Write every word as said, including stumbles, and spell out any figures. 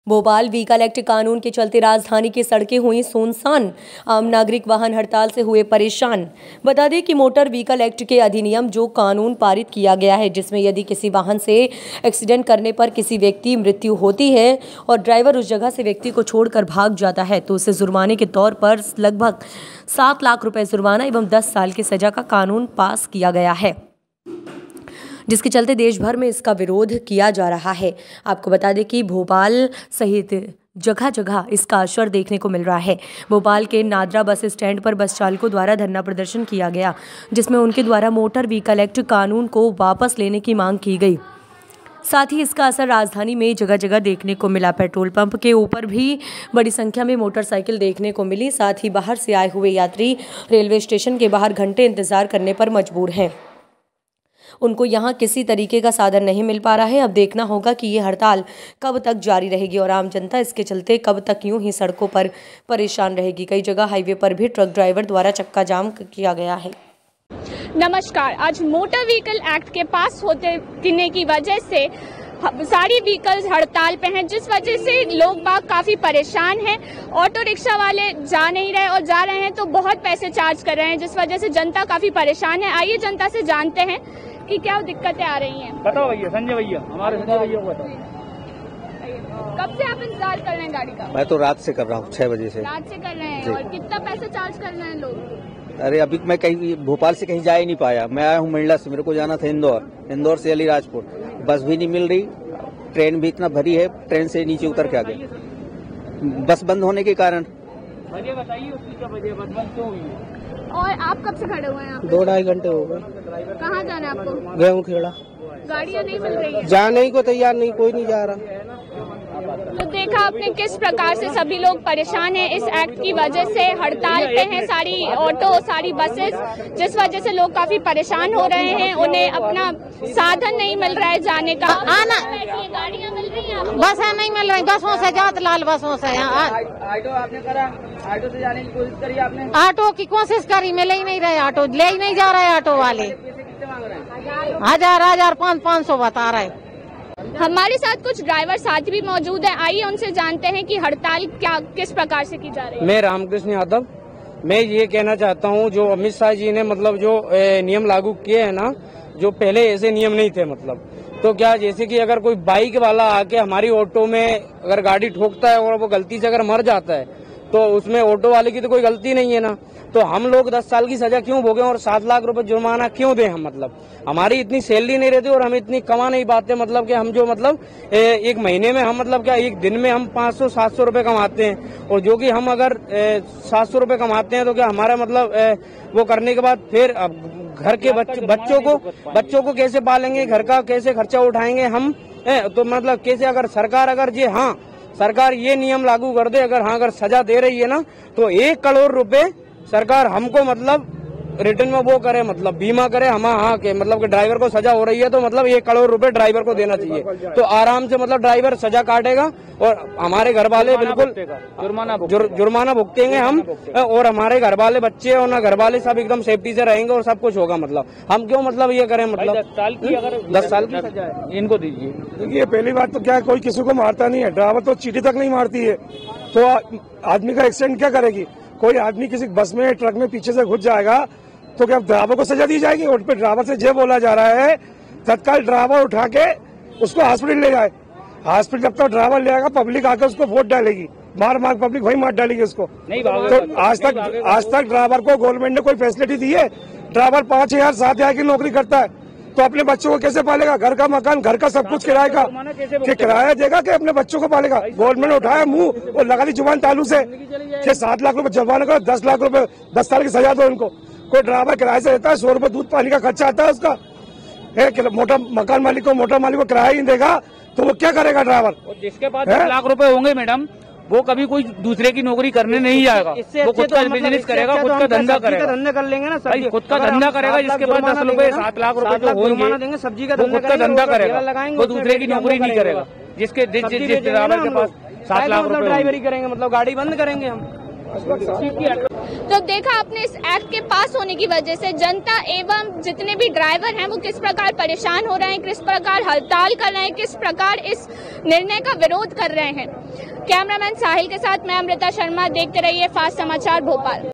Bhopal vehicle act कानून के चलते राजधानी की सड़कें हुई सुनसान। आम नागरिक वाहन हड़ताल से हुए परेशान। बता दें कि मोटर व्हीकल एक्ट के अधिनियम जो कानून पारित किया गया है, जिसमें यदि किसी वाहन से एक्सीडेंट करने पर किसी व्यक्ति मृत्यु होती है और ड्राइवर उस जगह से व्यक्ति को छोड़कर भाग जाता है तो उसे जुर्माने के तौर पर लगभग सात लाख रुपए जुर्माना एवं दस साल की सजा का कानून पास किया गया है, जिसके चलते देश भर में इसका विरोध किया जा रहा है। आपको बता दें कि भोपाल सहित जगह जगह इसका असर देखने को मिल रहा है। भोपाल के नादरा बस स्टैंड पर बस चालकों द्वारा धरना प्रदर्शन किया गया, जिसमें उनके द्वारा मोटर व्हीकल एक्ट कानून को वापस लेने की मांग की गई। साथ ही इसका असर राजधानी में जगह जगह देखने को मिला। पेट्रोल पंप के ऊपर भी बड़ी संख्या में मोटरसाइकिल देखने को मिली। साथ ही बाहर से आए हुए यात्री रेलवे स्टेशन के बाहर घंटे इंतजार करने पर मजबूर हैं। उनको यहाँ किसी तरीके का साधन नहीं मिल पा रहा है। अब देखना होगा कि ये हड़ताल कब तक जारी रहेगी और आम जनता इसके चलते कब तक यूं ही सड़कों पर परेशान रहेगी। कई जगह हाईवे पर भी ट्रक ड्राइवर द्वारा चक्का जाम किया गया है। नमस्कार। आज मोटर व्हीकल एक्ट के पास होते गिरने की वजह से सारी व्हीकल्स हड़ताल पे हैं, जिस वजह से लोग बाग काफी परेशान हैं। ऑटो रिक्शा वाले जा नहीं रहे और जा रहे हैं तो बहुत पैसे चार्ज कर रहे हैं, जिस वजह से जनता काफी परेशान है। आइए जनता से जानते हैं कि क्या दिक्कतें आ रही हैं। बताओ भैया, संजय भैया, हमारे संजय भैया को बताओ। कब से आप इंतजार कर रहे हैं गाड़ी का? मैं तो रात से कर रहा हूँ, छह बजे से। रात से कर रहे हैं और कितना पैसा चार्ज कर रहे हैं लोग? अरे अभी मैं कहीं भोपाल से कहीं जा ही नहीं पाया। मैं आया हूँ मंडला से, मेरे को जाना था इंदौर, इंदौर से अलीराजपुर। बस भी नहीं मिल रही, ट्रेन भी इतना भरी है, ट्रेन से नीचे उतर के आ गए बस बंद होने के कारण। वजह बताइए उसकी, क्या वजह बस बंद क्यों हुई है? और आप कब से खड़े हुए हैं यहाँ पे? दो ढाई घंटे हो गए। कहाँ जाना है आपको? गेहूँ खेड़ा। गाड़ियाँ नहीं मिल रही है? जाने ही को तैयार नहीं, कोई नहीं जा रहा। तो देखा आपने किस प्रकार से सभी लोग परेशान हैं इस एक्ट की वजह से। हड़ताल पे हैं सारी ऑटो, सारी बसेस, जिस वजह से लोग काफी परेशान हो रहे हैं। उन्हें अपना साधन नहीं मिल रहा है जाने का। आना गाड़ियाँ मिल रही हैं? बसें नहीं मिल रही, बसों से जात लाल बसों से। ऑटो आपने करा, ऑटो से जाने की कोशिश करी आपने? ऑटो की कोशिश करी, मिले ही नहीं रहे ऑटो, ले ही नहीं जा रहे ऑटो वाले। कितने मांग रहे हैं? हजार हजार पाँच पाँच सौ बता रहे। हमारे साथ कुछ ड्राइवर साथी भी मौजूद हैं। आइए उनसे जानते हैं कि हड़ताल क्या किस प्रकार से की जा रही है। मैं रामकृष्ण यादव, मैं ये कहना चाहता हूँ, जो अमित शाह जी ने मतलब जो नियम लागू किए हैं ना, जो पहले ऐसे नियम नहीं थे। मतलब तो क्या, जैसे कि अगर कोई बाइक वाला आके हमारी ऑटो में अगर गाड़ी ठोकता है और वो गलती से अगर मर जाता है तो उसमें ऑटो वाले की तो कोई गलती नहीं है ना। तो हम लोग दस साल की सजा क्यों भोगें और सात लाख रुपए जुर्माना क्यों दें हम? मतलब हमारी इतनी सैलरी नहीं रहती और हम इतनी कमा नहीं पाते। मतलब कि हम जो मतलब एक महीने में हम मतलब क्या एक दिन में हम पाँच सौ सात सौ रुपए कमाते हैं, और जो कि हम अगर सात सौ रुपए कमाते हैं तो क्या हमारा मतलब वो करने के बाद फिर अब घर के बच्चों बच्चों को बच्चों को कैसे पालेंगे, घर का कैसे खर्चा उठाएंगे हम? तो मतलब कैसे, अगर सरकार अगर ये हाँ सरकार ये नियम लागू कर दे, अगर हाँ अगर सजा दे रही है ना, तो एक करोड़ रुपए सरकार हमको मतलब रिटर्न में वो करे, मतलब बीमा करे हम हाँ के मतलब कि ड्राइवर को सजा हो रही है तो मतलब एक करोड़ रुपए ड्राइवर को देना चाहिए। तो आराम से मतलब ड्राइवर सजा काटेगा और हमारे घर वाले बिल्कुल जुर्माना जुर्माना भुगतेंगे हम, और हमारे घर वाले बच्चे और ना घर वाले सब एकदम सेफ्टी से रहेंगे और सब कुछ होगा। मतलब हम क्यों मतलब ये करें? मतलब दस साल की अगर दस साल की सजा है इनको दीजिए। देखिए, पहली बात तो क्या है, कोई किसी को मारता नहीं है, ड्राइवर तो चीटी तक नहीं मारती है, तो आदमी का एक्सीडेंट क्या करेगी? कोई आदमी किसी बस में ट्रक में पीछे से घुस जाएगा तो क्या ड्राइवर को सजा दी जाएगी? और पे ड्राइवर से ये बोला जा रहा है तत्काल ड्राइवर उठा के उसको हॉस्पिटल ले जाए। हॉस्पिटल जब तक ड्राइवर ले आएगा, पब्लिक आकर उसको वोट डालेगी, मार मार पब्लिक वही मार डालेगी उसको। नहीं तो आज तक आज तक ड्राइवर को गवर्नमेंट ने कोई फैसिलिटी दी है? ड्राइवर पाँच हजार सात हजार की नौकरी करता है तो अपने बच्चों को कैसे पालेगा? घर का मकान, घर का सब कुछ किराए का, कि किराया देगा कि अपने बच्चों को पालेगा? गवर्नमेंट उठाया मुंह और लगा दी जुबान तालू से कि सात लाख रुपए जुर्माना करो, दस लाख रुपए दस साल की सजा दो इनको। कोई ड्राइवर किराए से रहता है, सौ रुपए दूध पानी का खर्चा आता है उसका। एक मोटा मकान मालिक को मोटर मालिक को किराया ही देगा तो वो क्या करेगा ड्राइवर? जिसके पास दस लाख रुपए होंगे मैडम, वो कभी कोई दूसरे की नौकरी करने नहीं जाएगा, वो खुद का बिजनेस करेगा, खुद का धंधा करेगा। धंधा कर लेंगे ना, भाई खुद का धंधा करेगा। जिसके पास दस रुपए सात लाख रुपए जो होंगे सब्जी का खुद का धंधा करेगा, वो दूसरे की नौकरी नहीं करेगा। जिसके जिस ड्राइवर के पास सात लाख रुपए ड्राइवरी करेंगे, मतलब गाड़ी बंद करेंगे हम। तो देखा आपने इस एक्ट के पास होने की वजह से जनता एवं जितने भी ड्राइवर हैं वो किस प्रकार परेशान हो रहे हैं, किस प्रकार हड़ताल कर रहे हैं, किस प्रकार इस निर्णय का विरोध कर रहे हैं। कैमरामैन साहिल के साथ मैं अमृता शर्मा, देखते रहिए फास्ट समाचार भोपाल।